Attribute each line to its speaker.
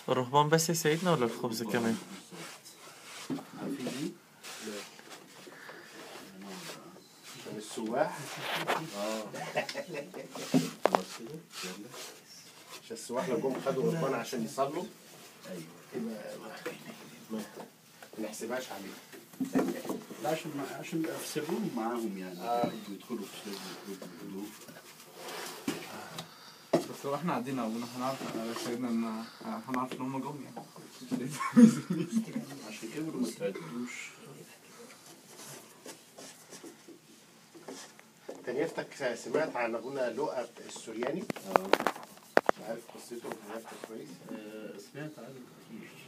Speaker 1: الرهبان بس يا سيدنا ولا الخبز كمان؟
Speaker 2: عارفين ايه؟
Speaker 3: عشان السواح.
Speaker 2: خلاص كده يلا.
Speaker 3: عشان السواح لو جم خدوا قربان عشان يصلوا
Speaker 2: ايوه
Speaker 3: يبقى ما نحسبهاش عليه.
Speaker 2: لا عشان في سرهم معاهم يعني بيدخلوا في سر الهدوء.
Speaker 4: بس لو احنا قاعدين ابونا هنعرف على سيدنا ان هنعرف ان هم جم يعني.
Speaker 2: عشان كبروا ما تعدوش.
Speaker 3: تنيفتك سمعت عن ابونا لؤى السورياني؟ عارف قصته؟ نيفتك كويس؟
Speaker 2: سمعت عنه كتير.